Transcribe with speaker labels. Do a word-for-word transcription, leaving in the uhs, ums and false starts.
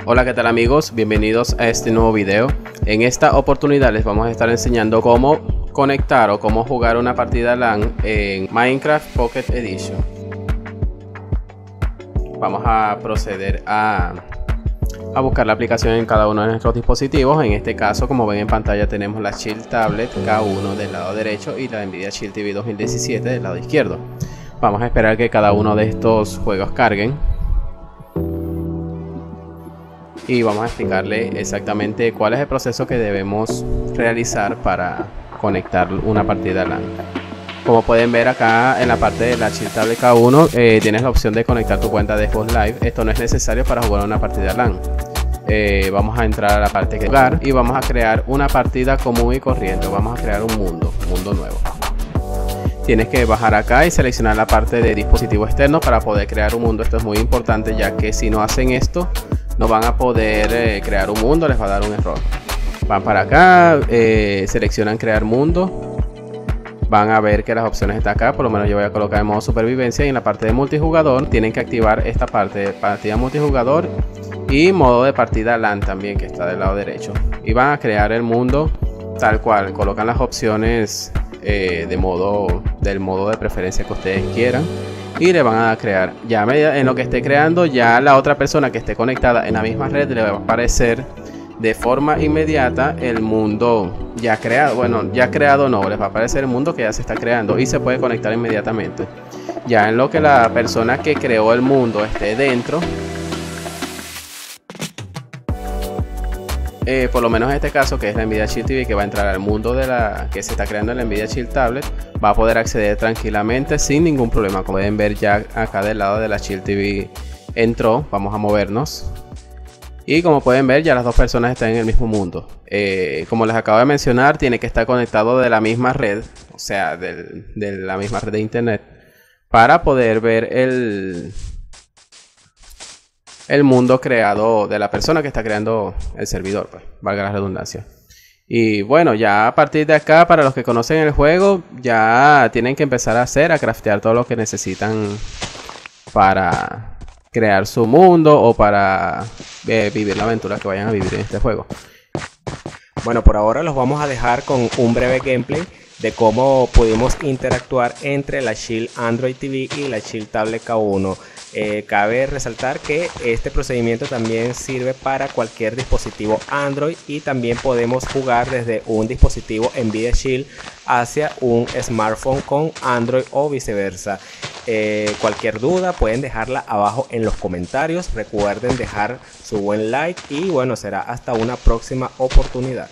Speaker 1: Hola, ¿qué tal amigos? Bienvenidos a este nuevo video. En esta oportunidad les vamos a estar enseñando cómo conectar o cómo jugar una partida LAN en Minecraft Pocket Edition. Vamos a proceder a, a buscar la aplicación en cada uno de nuestros dispositivos. En este caso, como ven en pantalla, tenemos la Shield Tablet K uno del lado derecho y la Nvidia Shield T V dos mil diecisiete del lado izquierdo. Vamos a esperar que cada uno de estos juegos carguen. Y vamos a explicarle exactamente cuál es el proceso que debemos realizar para conectar una partida LAN. Como pueden ver acá en la parte de la Shield Tablet K uno eh, tienes la opción de conectar tu cuenta de Xbox Live. Esto no es necesario para jugar una partida LAN. Eh, vamos a entrar a la parte de jugar y vamos a crear una partida común y corriente. Vamos a crear un mundo, un mundo nuevo. Tienes que bajar acá y seleccionar la parte de dispositivo externo para poder crear un mundo. Esto es muy importante, ya que si no hacen esto no van a poder eh, crear un mundo, les va a dar un error. Van para acá, eh, seleccionan crear mundo, van a ver que las opciones están acá. Por lo menos yo voy a colocar en modo supervivencia, y en la parte de multijugador tienen que activar esta parte de partida multijugador y modo de partida LAN también, que está del lado derecho, y van a crear el mundo tal cual. Colocan las opciones eh, de modo del modo de preferencia que ustedes quieran y le van a crear. Ya en lo que esté creando, ya la otra persona que esté conectada en la misma red le va a aparecer de forma inmediata el mundo ya creado. Bueno, ya creado no, les va a aparecer el mundo que ya se está creando y se puede conectar inmediatamente. Ya en lo que la persona que creó el mundo esté dentro, Eh, por lo menos en este caso, que es la Nvidia Shield T V, que va a entrar al mundo de la que se está creando en la Nvidia Shield Tablet, va a poder acceder tranquilamente sin ningún problema. Como pueden ver, ya acá del lado de la Shield T V entró. Vamos a movernos y como pueden ver, ya las dos personas están en el mismo mundo. Eh, como les acabo de mencionar, tiene que estar conectado de la misma red, o sea, del, de la misma red de internet, para poder ver el el mundo creado de la persona que está creando el servidor, pues, valga la redundancia. Y bueno, ya a partir de acá, para los que conocen el juego, ya tienen que empezar a hacer, a craftear todo lo que necesitan para crear su mundo o para eh, vivir la aventura que vayan a vivir en este juego.
Speaker 2: Bueno, por ahora los vamos a dejar con un breve gameplay de cómo pudimos interactuar entre la Shield Android T V y la Shield Tablet K uno. Eh, cabe resaltar que este procedimiento también sirve para cualquier dispositivo Android, y también podemos jugar desde un dispositivo Nvidia Shield hacia un smartphone con Android o viceversa. Eh, cualquier duda pueden dejarla abajo en los comentarios. Recuerden dejar su buen like y bueno, será hasta una próxima oportunidad.